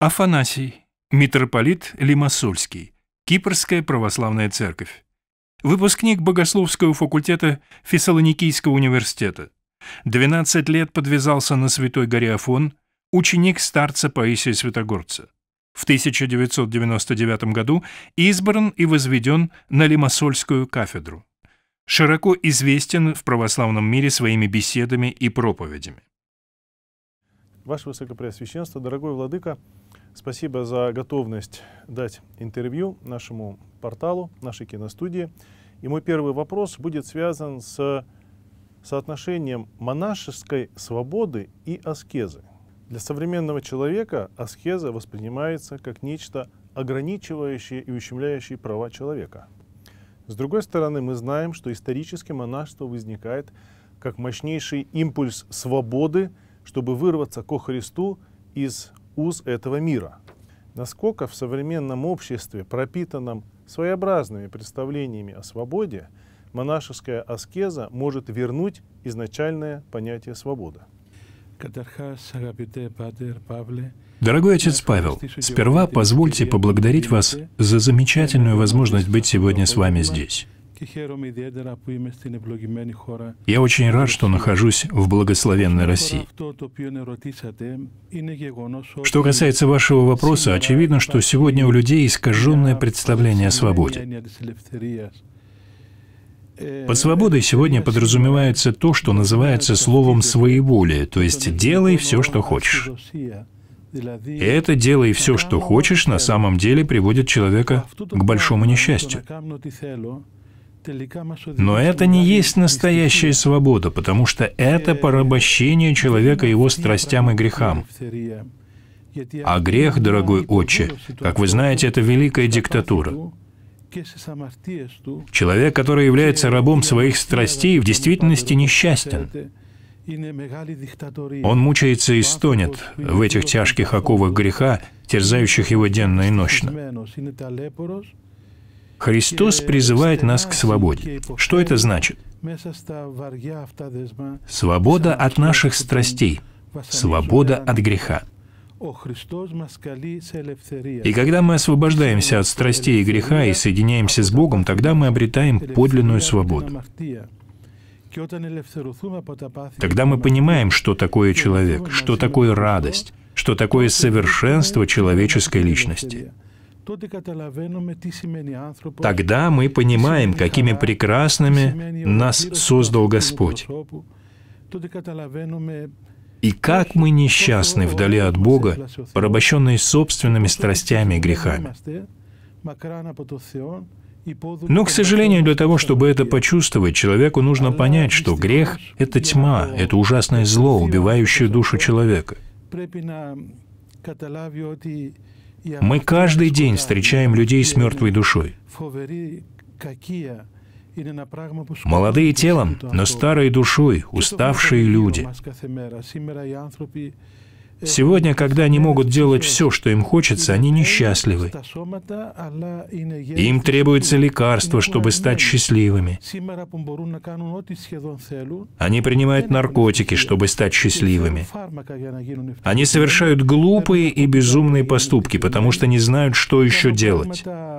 Афанасий, митрополит Лимассольский, Кипрская православная церковь. Выпускник богословского факультета Фессалоникийского университета. 12 лет подвязался на Святой горе Афон, ученик старца Паисия Святогорца. В 1999 году избран и возведен на Лимассольскую кафедру. Широко известен в православном мире своими беседами и проповедями. Ваше Высокопреосвященство, дорогой владыка, спасибо за готовность дать интервью нашему порталу, нашей киностудии. И мой первый вопрос будет связан с соотношением монашеской свободы и аскезы. Для современного человека аскеза воспринимается как нечто ограничивающее и ущемляющее права человека. С другой стороны, мы знаем, что исторически монашество возникает как мощнейший импульс свободы, чтобы вырваться ко Христу из уз этого мира. Насколько в современном обществе, пропитанном своеобразными представлениями о свободе, монашеская аскеза может вернуть изначальное понятие свободы? Дорогой отец Павел, сперва позвольте поблагодарить вас за замечательную возможность быть сегодня с вами здесь. Я очень рад, что нахожусь в благословенной России. Что касается вашего вопроса, очевидно, что сегодня у людей искаженное представление о свободе. Под свободой сегодня подразумевается то, что называется словом «своеволие», то есть «делай все, что хочешь». И это «делай все, что хочешь» на самом деле приводит человека к большому несчастью. Но это не есть настоящая свобода, потому что это порабощение человека его страстям и грехам. А грех, дорогой отче, как вы знаете, это великая диктатура. Человек, который является рабом своих страстей, в действительности несчастен. Он мучается и стонет в этих тяжких оковах греха, терзающих его денно и нощно. Христос призывает нас к свободе. Что это значит? Свобода от наших страстей, свобода от греха. И когда мы освобождаемся от страстей и греха и соединяемся с Богом, тогда мы обретаем подлинную свободу. Тогда мы понимаем, что такое человек, что такое радость, что такое совершенство человеческой личности. Тогда мы понимаем, какими прекрасными нас создал Господь. И как мы несчастны вдали от Бога, порабощенные собственными страстями и грехами. Но, к сожалению, для того, чтобы это почувствовать, человеку нужно понять, что грех — это тьма, это ужасное зло, убивающее душу человека. Мы каждый день встречаем людей с мертвой душой. Молодые телом, но старые душой, уставшие люди. Сегодня, когда они могут делать все, что им хочется, они несчастливы. Им требуется лекарство, чтобы стать счастливыми. Они принимают наркотики, чтобы стать счастливыми. Они совершают глупые и безумные поступки, потому что не знают, что еще делать.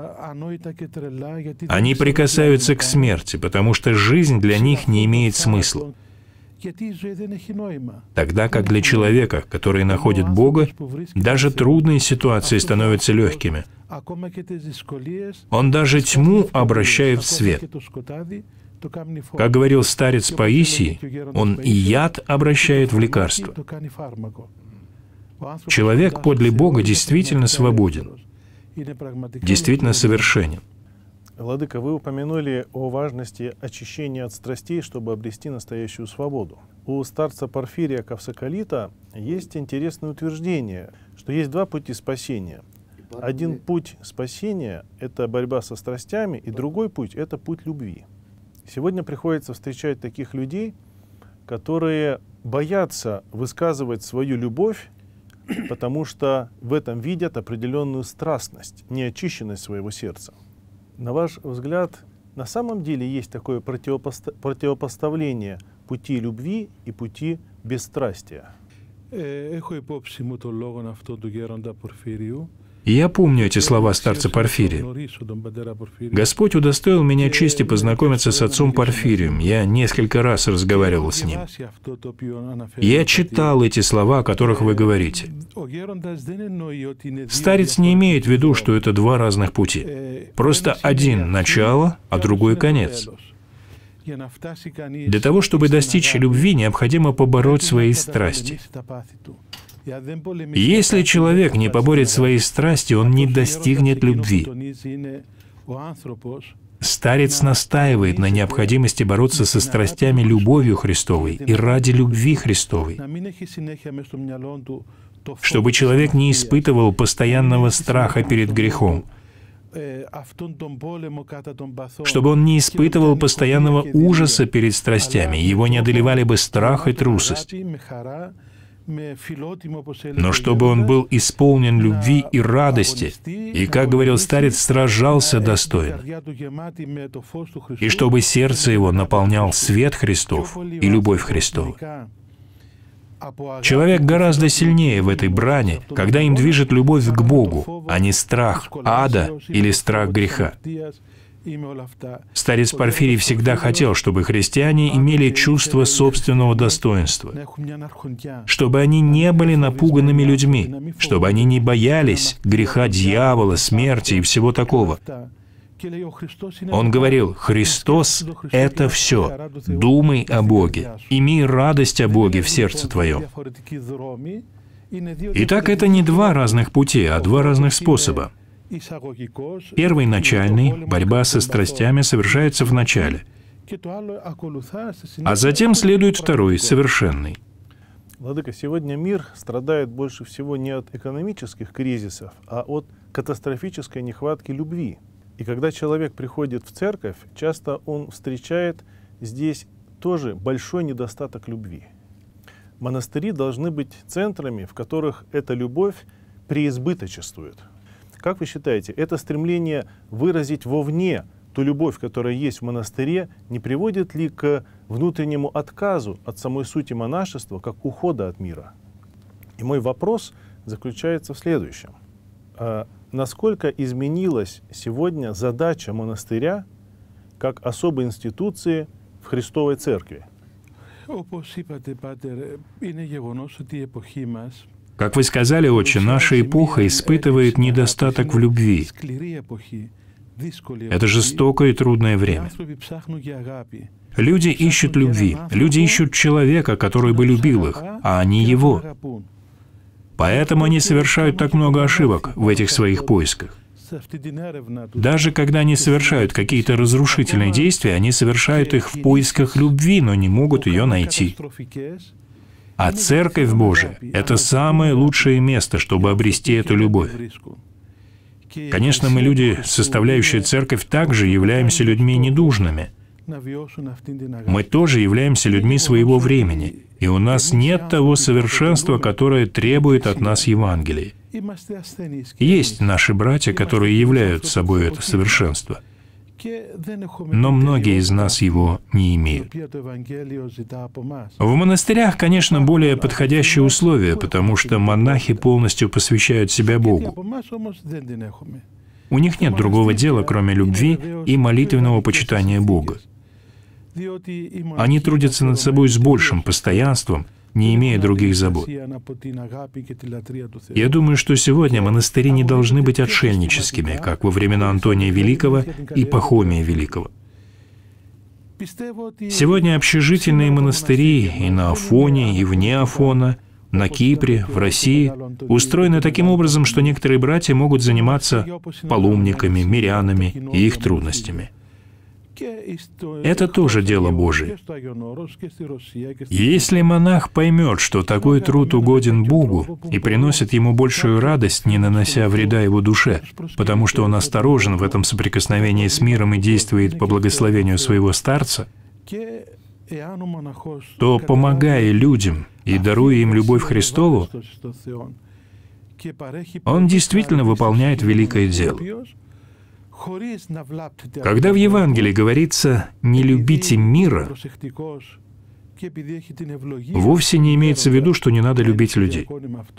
Они прикасаются к смерти, потому что жизнь для них не имеет смысла. Тогда как для человека, который находит Бога, даже трудные ситуации становятся легкими. Он даже тьму обращает в свет. Как говорил старец Паисий, он и яд обращает в лекарство. Человек подле Бога действительно свободен, действительно совершенен. Владыка, вы упомянули о важности очищения от страстей, чтобы обрести настоящую свободу. У старца Порфирия Кавсоколита есть интересное утверждение, что есть два пути спасения. Один путь спасения — это борьба со страстями, и другой путь — это путь любви. Сегодня приходится встречать таких людей, которые боятся высказывать свою любовь, потому что в этом видят определенную страстность, неочищенность своего сердца. На ваш взгляд, на самом деле есть такое противопоставление пути любви и пути бесстрастия? Я помню эти слова старца Порфирия. Господь удостоил меня чести познакомиться с отцом Порфирием. Я несколько раз разговаривал с ним. Я читал эти слова, о которых вы говорите. Старец не имеет в виду, что это два разных пути. Просто один — начало, а другой — конец. Для того, чтобы достичь любви, необходимо побороть свои страсти. Если человек не поборет свои страсти, он не достигнет любви. Старец настаивает на необходимости бороться со страстями любовью Христовой и ради любви Христовой, чтобы человек не испытывал постоянного страха перед грехом, чтобы он не испытывал постоянного ужаса перед страстями, его не одолевали бы страх и трусость, но чтобы он был исполнен любви и радости, и, как говорил старец, сражался достойно, и чтобы сердце его наполнял свет Христов и любовь Христова. Человек гораздо сильнее в этой брани, когда им движет любовь к Богу, а не страх ада или страх греха. Старец Порфирий всегда хотел, чтобы христиане имели чувство собственного достоинства, чтобы они не были напуганными людьми, чтобы они не боялись греха дьявола, смерти и всего такого. Он говорил: «Христос — это все. Думай о Боге, имей радость о Боге в сердце твоем». Итак, это не два разных пути, а два разных способа. Первый, начальный, борьба со страстями, совершается в начале. А затем следует второй, совершенный. Владыка, сегодня мир страдает больше всего не от экономических кризисов, а от катастрофической нехватки любви. И когда человек приходит в церковь, часто он встречает здесь тоже большой недостаток любви. Монастыри должны быть центрами, в которых эта любовь преизбыточествует. Как вы считаете, это стремление выразить вовне ту любовь, которая есть в монастыре, не приводит ли к внутреннему отказу от самой сути монашества, как ухода от мира? И мой вопрос заключается в следующем. Насколько изменилась сегодня задача монастыря как особой институции в Христовой Церкви? Как вы сказали, Отче, наша эпоха испытывает недостаток в любви. Это жестокое и трудное время. Люди ищут любви, люди ищут человека, который бы любил их, а не его. Поэтому они совершают так много ошибок в этих своих поисках. Даже когда они совершают какие-то разрушительные действия, они совершают их в поисках любви, но не могут ее найти. А Церковь Божия — это самое лучшее место, чтобы обрести эту любовь. Конечно, мы, люди, составляющие Церковь, также являемся людьми недужными. Мы тоже являемся людьми своего времени, и у нас нет того совершенства, которое требует от нас Евангелие. Есть наши братья, которые являются собой это совершенство, но многие из нас его не имеют. В монастырях, конечно, более подходящие условия, потому что монахи полностью посвящают себя Богу. У них нет другого дела, кроме любви и молитвенного почитания Бога. Они трудятся над собой с большим постоянством, не имея других забот. Я думаю, что сегодня монастыри не должны быть отшельническими, как во времена Антония Великого и Пахомия Великого. Сегодня общежительные монастыри и на Афоне, и вне Афона, на Кипре, в России устроены таким образом, что некоторые братья могут заниматься паломниками, мирянами и их трудностями. Это тоже дело Божие. Если монах поймет, что такой труд угоден Богу и приносит ему большую радость, не нанося вреда его душе, потому что он осторожен в этом соприкосновении с миром и действует по благословению своего старца, то, помогая людям и даруя им любовь Христову, он действительно выполняет великое дело. Когда в Евангелии говорится «не любите мира», Вовсе не имеется в виду, что не надо любить людей.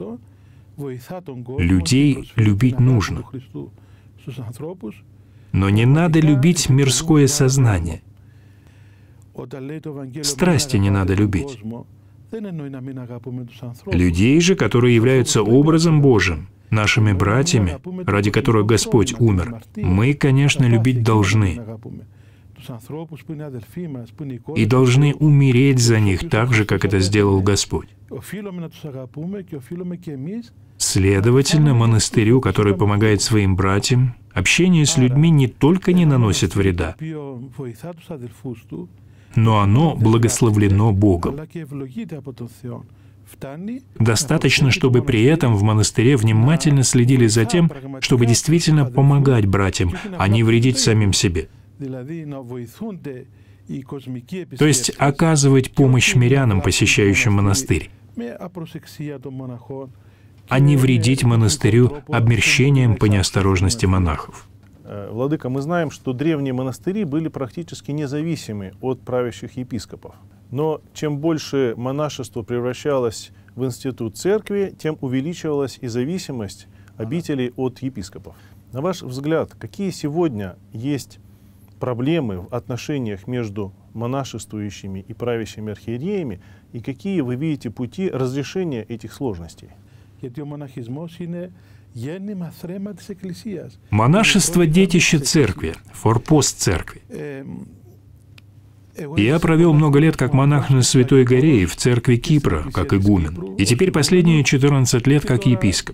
Людей любить нужно. Но не надо любить мирское сознание. Страсти не надо любить. Людей же, которые являются образом Божьим, нашими братьями, ради которых Господь умер, мы, конечно, любить должны. И должны умереть за них так же, как это сделал Господь. Следовательно, монастырю, который помогает своим братьям, общение с людьми не только не наносит вреда, но оно благословлено Богом. Достаточно, чтобы при этом в монастыре внимательно следили за тем, чтобы действительно помогать братьям, а не вредить самим себе. То есть оказывать помощь мирянам, посещающим монастырь, а не вредить монастырю обмерщением по неосторожности монахов. Владыка, мы знаем, что древние монастыри были практически независимы от правящих епископов. Но чем больше монашество превращалось в институт церкви, тем увеличивалась и зависимость обителей от епископов. На ваш взгляд, какие сегодня есть проблемы в отношениях между монашествующими и правящими архиереями, и какие вы видите пути разрешения этих сложностей? Монашество – детище церкви, форпост церкви. Я провел много лет как монах на Святой горе и в церкви Кипра, как игумен, и теперь последние 14 лет как епископ.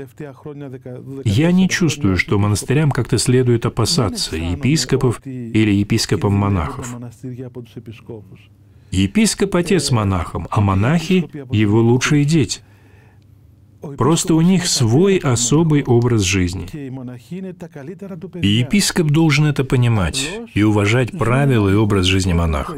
Я не чувствую, что монастырям как-то следует опасаться епископов или епископов-монахов. Епископ – отец монахам, а монахи – его лучшие дети. Просто у них свой особый образ жизни. И епископ должен это понимать и уважать правила и образ жизни монахов.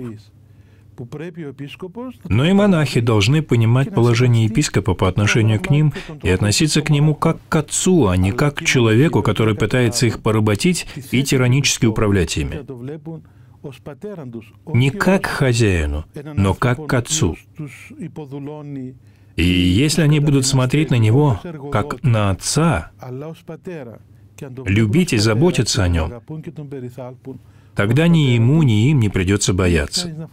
Но и монахи должны понимать положение епископа по отношению к ним и относиться к нему как к отцу, а не как к человеку, который пытается их поработить и тиранически управлять ими. Не как к хозяину, но как к отцу. И если они будут смотреть на него как на отца, любить и заботиться о нем, тогда ни ему, ни им не придется бояться.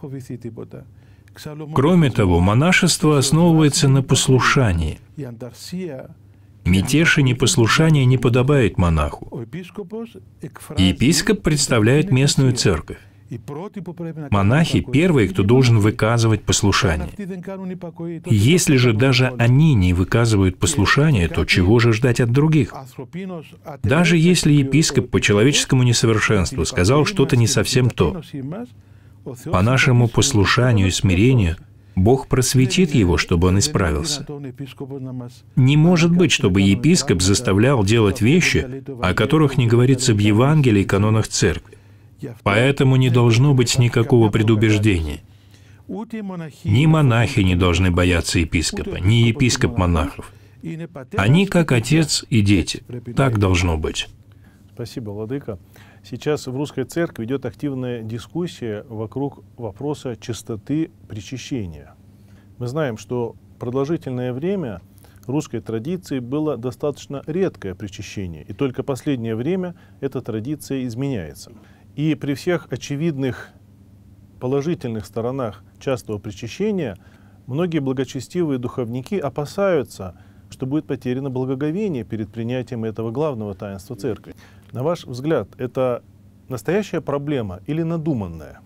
Кроме того, монашество основывается на послушании. Мятеж и непослушание не подобает монаху. Епископ представляет местную церковь. Монахи – первые, кто должен выказывать послушание. Если же даже они не выказывают послушание, то чего же ждать от других? Даже если епископ по человеческому несовершенству сказал что-то не совсем то, по нашему послушанию и смирению Бог просветит его, чтобы он исправился. Не может быть, чтобы епископ заставлял делать вещи, о которых не говорится в Евангелии и канонах церкви. Поэтому не должно быть никакого предубеждения. Ни монахи не должны бояться епископа, ни епископ монахов. Они как отец и дети. Так должно быть. Спасибо, владыка. Сейчас в русской церкви идет активная дискуссия вокруг вопроса чистоты причащения. Мы знаем, что продолжительное время русской традиции было достаточно редкое причащение, и только последнее время эта традиция изменяется. И при всех очевидных положительных сторонах частого причащения многие благочестивые духовники опасаются, что будет потеряно благоговение перед принятием этого главного таинства церкви. На ваш взгляд, это настоящая проблема или надуманная?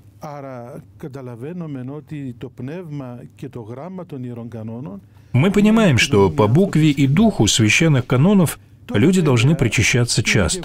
Мы понимаем, что по букве и духу священных канонов люди должны причащаться часто.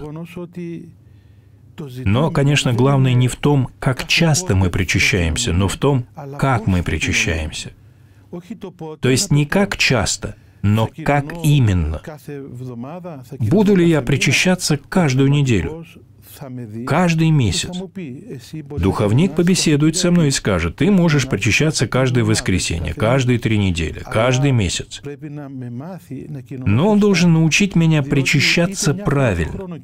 Но, конечно, главное не в том, как часто мы причащаемся, но в том, как мы причащаемся. То есть не как часто, но как именно. Буду ли я причащаться каждую неделю? Каждый месяц? Духовник побеседует со мной и скажет: ты можешь причащаться каждое воскресенье, каждые 3 недели, каждый месяц. Но он должен научить меня причащаться правильно.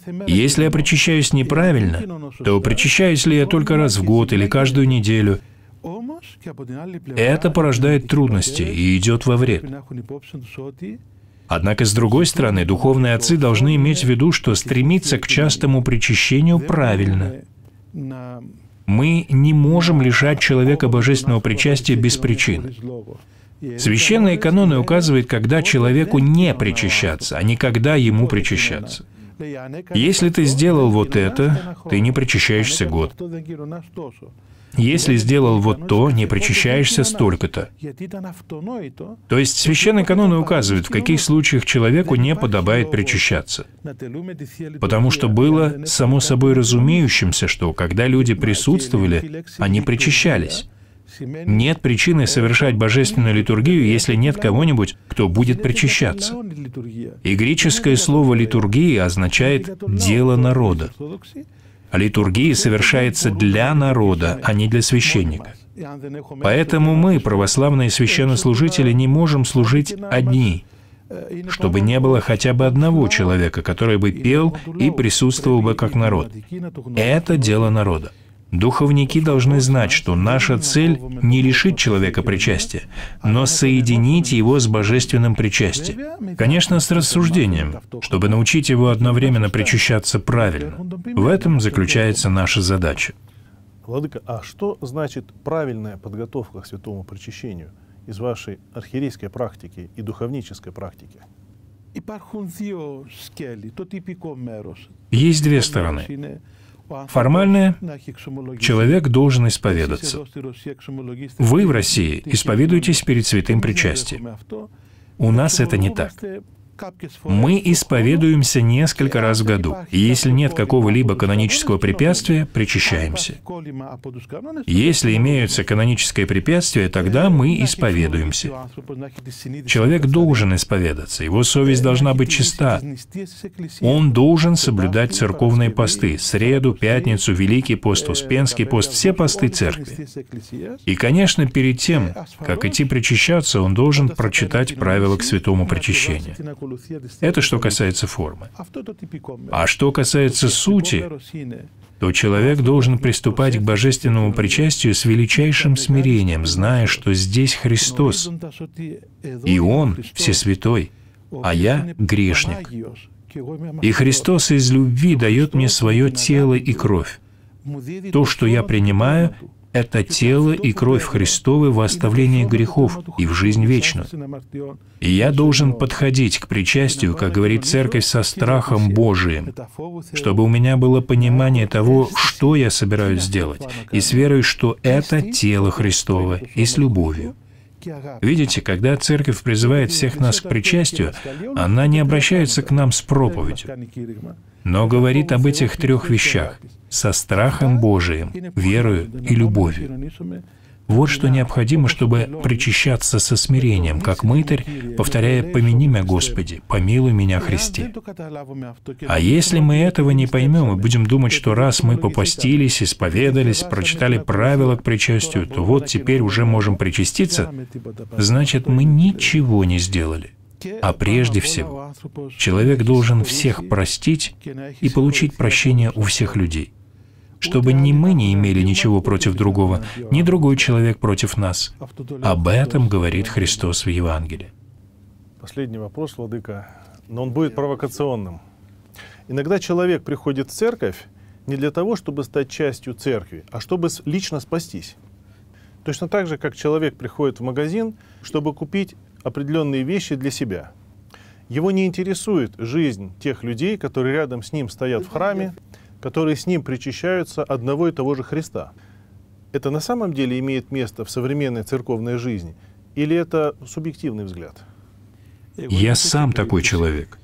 Если я причащаюсь неправильно, то причащаюсь ли я только раз в год или каждую неделю, Это порождает трудности и идет во вред. Однако, с другой стороны, духовные отцы должны иметь в виду, что стремиться к частому причащению правильно. Мы не можем лишать человека божественного причастия без причины. Священные каноны указывают, когда человеку не причащаться, а не когда ему причащаться. Если ты сделал вот это, ты не причащаешься год. Если сделал вот то, не причащаешься столько-то. То есть священные каноны указывают, в каких случаях человеку не подобает причащаться. Потому что было само собой разумеющимся, что когда люди присутствовали, они причащались. Нет причины совершать божественную литургию, если нет кого-нибудь, кто будет причащаться. И греческое слово «литургия» означает «дело народа». А литургия совершается для народа, а не для священника. Поэтому мы, православные священнослужители, не можем служить одни, чтобы не было хотя бы одного человека, который бы пел и присутствовал бы как народ. Это дело народа. Духовники должны знать, что наша цель не лишить человека причастия, но соединить его с божественным причастием. Конечно, с рассуждением, чтобы научить его одновременно причащаться правильно. В этом заключается наша задача. Владыка, а что значит правильная подготовка к святому причащению из вашей архиерейской практики и духовнической практики? Есть две стороны. Формально человек должен исповедаться. Вы в России исповедуетесь перед святым причастием. У нас это не так. Мы исповедуемся несколько раз в году, и если нет какого-либо канонического препятствия, причащаемся. Если имеются канонические препятствия, тогда мы исповедуемся. Человек должен исповедаться, его совесть должна быть чиста. Он должен соблюдать церковные посты: среду, пятницу, Великий пост, Успенский пост, все посты церкви. И, конечно, перед тем, как идти причащаться, он должен прочитать правила к святому причащению. Это что касается формы. А что касается сути, то человек должен приступать к божественному причастию с величайшим смирением, зная, что здесь Христос, и Он всесвятой, а я грешник. И Христос из любви дает мне свое тело и кровь. То, что я принимаю, это тело и кровь Христовы во оставление грехов и в жизнь вечную. И я должен подходить к причастию, как говорит Церковь, со страхом Божиим, чтобы у меня было понимание того, что я собираюсь сделать, и с верой, что это тело Христово, и с любовью. Видите, когда Церковь призывает всех нас к причастию, она не обращается к нам с проповедью, но говорит об этих трех вещах — со страхом Божиим, верою и любовью. Вот что необходимо, чтобы причащаться со смирением, как мытарь, повторяя «Помяни меня, Господи, помилуй меня, Христе». А если мы этого не поймем и будем думать, что раз мы попостились, исповедались, прочитали правила к причастию, то вот теперь уже можем причаститься, значит, мы ничего не сделали. А прежде всего, человек должен всех простить и получить прощение у всех людей, чтобы ни мы не имели ничего против другого, ни другой человек против нас. Об этом говорит Христос в Евангелии. Последний вопрос, Владыка, но он будет провокационным. Иногда человек приходит в церковь не для того, чтобы стать частью церкви, а чтобы лично спастись. Точно так же, как человек приходит в магазин, чтобы купить определенные вещи для себя. Его не интересует жизнь тех людей, которые рядом с ним стоят в храме, которые с ним причащаются одного и того же Христа. Это на самом деле имеет место в современной церковной жизни? Или это субъективный взгляд? Я сам такой человек.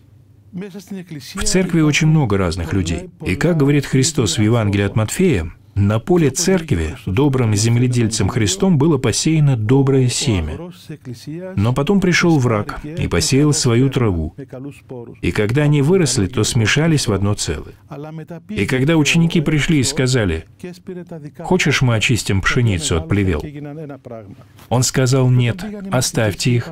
В церкви очень много разных людей. И как говорит Христос в Евангелии от Матфея, на поле церкви добрым земледельцем Христом было посеяно доброе семя. Но потом пришел враг и посеял свою траву. И когда они выросли, то смешались в одно целое. И когда ученики пришли и сказали: «Хочешь, мы очистим пшеницу от плевел?» Он сказал: «Нет, оставьте их.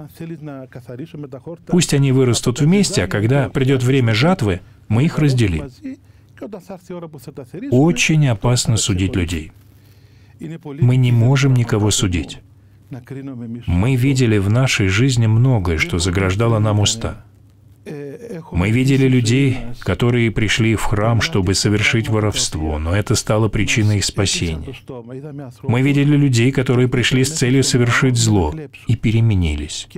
Пусть они вырастут вместе, а когда придет время жатвы, мы их разделим». Очень опасно судить людей. Мы не можем никого судить. Мы видели в нашей жизни многое, что заграждало нам уста. Мы видели людей, которые пришли в храм, чтобы совершить воровство, но это стало причиной их спасения. Мы видели людей, которые пришли с целью совершить зло и переменились.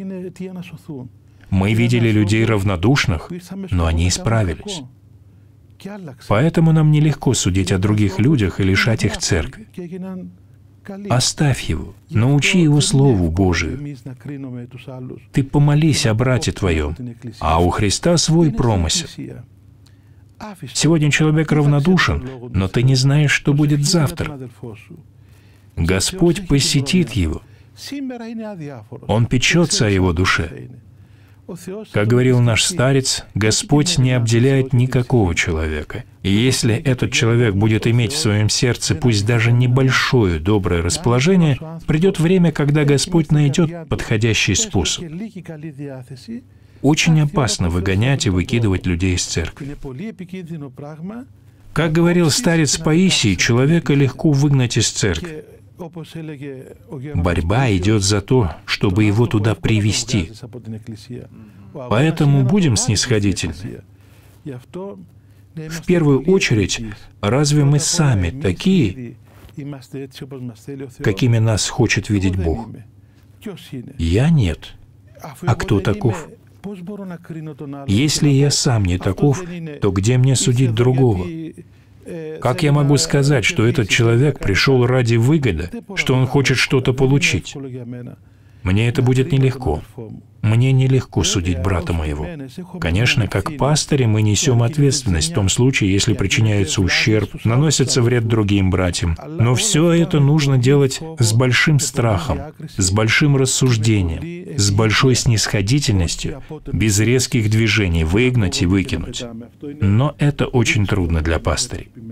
Мы видели людей равнодушных, но они исправились. Поэтому нам нелегко судить о других людях и лишать их церкви. Оставь его, научи его Слову Божию. Ты помолись о брате твоем, а у Христа свой промысел. Сегодня человек равнодушен, но ты не знаешь, что будет завтра. Господь посетит его. Он печется о его душе. Как говорил наш старец, Господь не обделяет никакого человека. И если этот человек будет иметь в своем сердце пусть даже небольшое доброе расположение, придет время, когда Господь найдет подходящий способ. Очень опасно выгонять и выкидывать людей из церкви. Как говорил старец Паисий, человека легко выгнать из церкви. Борьба идет за то, чтобы его туда привести. Поэтому будем снисходительны. В первую очередь, разве мы сами такие, какими нас хочет видеть Бог? Я нет. А кто таков? Если я сам не таков, то где мне судить другого? Как я могу сказать, что этот человек пришел ради выгоды, что он хочет что-то получить? Мне это будет нелегко. Мне нелегко судить брата моего. Конечно, как пастыри мы несем ответственность в том случае, если причиняется ущерб, наносится вред другим братьям. Но все это нужно делать с большим страхом, с большим рассуждением, с большой снисходительностью, без резких движений, выгнать и выкинуть. Но это очень трудно для пастырей.